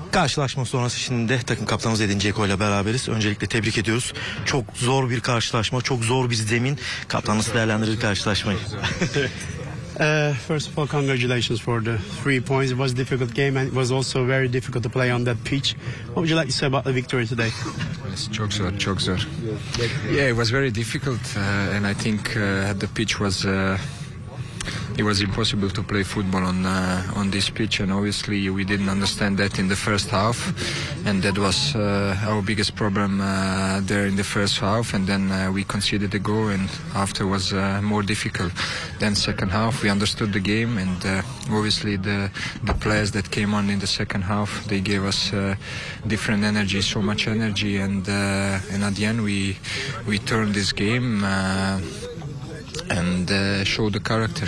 Karşılaşma sonrası şimdi de takım kaptanımız Edin Dzeko ile beraberiz. Öncelikle tebrik ediyoruz. Çok zor bir karşılaşma, çok zor bir zemin. Kaptan nasıl değerlendirir karşılaşmayı? First of all, congratulations for the 3 points. It was a difficult game and it was also very difficult to play on that pitch. What would you like to say about the victory today? Çok zor, çok zor. Yeah, it was very difficult and I think the pitch was... It was impossible to play football on this pitch, and obviously we didn't understand that in the first half, and that was our biggest problem there in the first half. And then we conceded a goal, and after was more difficult. Then second half we understood the game, and obviously the players that came on in the second half, they gave us different energy, so much energy, and at the end we turned this game and showed the character.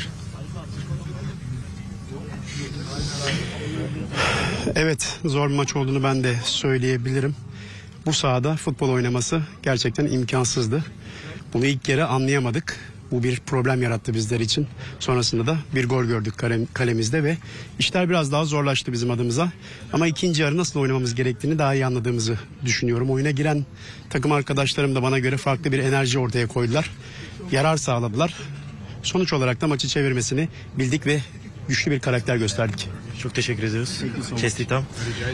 Evet, zor bir maç olduğunu ben de söyleyebilirim. Bu sahada futbol oynaması gerçekten imkansızdı. Bunu ilk kere anlayamadık. Bu bir problem yarattı bizler için. Sonrasında da bir gol gördük kalemizde ve işler biraz daha zorlaştı bizim adımıza. Ama ikinci yarı nasıl oynamamız gerektiğini daha iyi anladığımızı düşünüyorum. Oyuna giren takım arkadaşlarım da bana göre farklı bir enerji ortaya koydular. Yarar sağladılar. Sonuç olarak da maçı çevirmesini bildik ve güçlü bir karakter gösterdik. Çok teşekkür ediyoruz. Kestikten.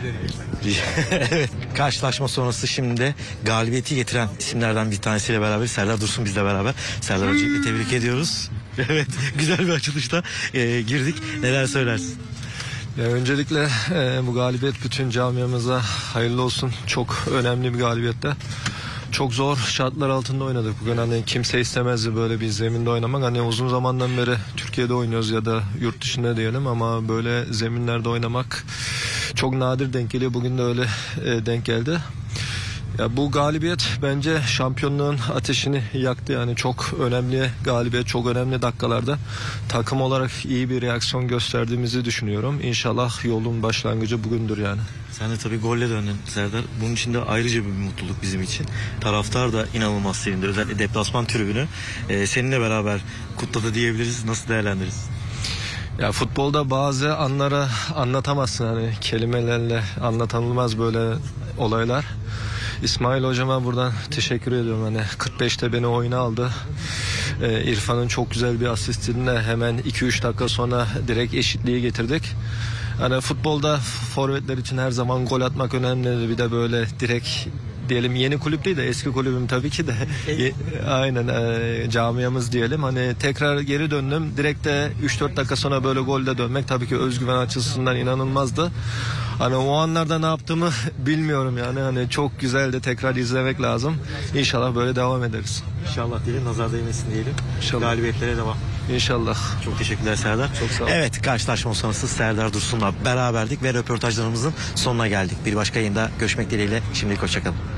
Evet. Karşılaşma sonrası şimdi de galibiyeti getiren isimlerden bir tanesiyle beraber Serdar Dursun bizle beraber. Serdar öncelikle tebrik ediyoruz. Evet, güzel bir açılışta girdik. Neler söylersin? Öncelikle bu galibiyet bütün camiamıza hayırlı olsun. Çok önemli bir galibiyette. Çok zor şartlar altında oynadık. Bugün hani kimse istemezdi böyle bir zeminde oynamak. Hani uzun zamandan beri Türkiye'de oynuyoruz ya da yurt dışında diyelim, ama böyle zeminlerde oynamak çok nadir denk geliyor. Bugün de öyle denk geldi. Ya bu galibiyet bence şampiyonluğun ateşini yaktı. Yani çok önemli galibiyet, çok önemli dakikalarda takım olarak iyi bir reaksiyon gösterdiğimizi düşünüyorum. İnşallah yolun başlangıcı bugündür yani. Sen de tabii golle döndün Serdar. Bunun için de ayrıca bir mutluluk bizim için. Taraftar da inanılmaz sevindi. Özellikle deplasman tribünü seninle beraber kutladı diyebiliriz. Nasıl değerlendiririz? Ya futbolda bazı anları anlatamazsın. Hani kelimelerle anlatılmaz böyle olaylar. İsmail hocama buradan teşekkür ediyorum. Hani 45'te beni oyuna aldı. İrfan'ın çok güzel bir asistinde hemen 2-3 dakika sonra direkt eşitliği getirdik. Hani futbolda forvetler için her zaman gol atmak önemli. Bir de böyle direkt diyelim, yeni kulüp değil de eski kulübüm tabii ki de aynen camiamız diyelim. Hani tekrar geri döndüm. Direkt de 3-4 dakika sonra böyle golde dönmek tabii ki özgüven açısından inanılmazdı. Hani o anlarda ne yaptığımı bilmiyorum yani. Hani çok güzeldi, tekrar izlemek lazım. İnşallah böyle devam ederiz. İnşallah diyelim, nazar değmesin diyelim. İnşallah. Galibiyetlere devam. İnşallah. Çok teşekkürler Serdar. Çok sağ ol. Evet, karşılaşma sonrası Serdar Dursun'la beraberdik ve röportajlarımızın sonuna geldik. Bir başka yayında görüşmek dileğiyle. Şimdilik hoşçakalın.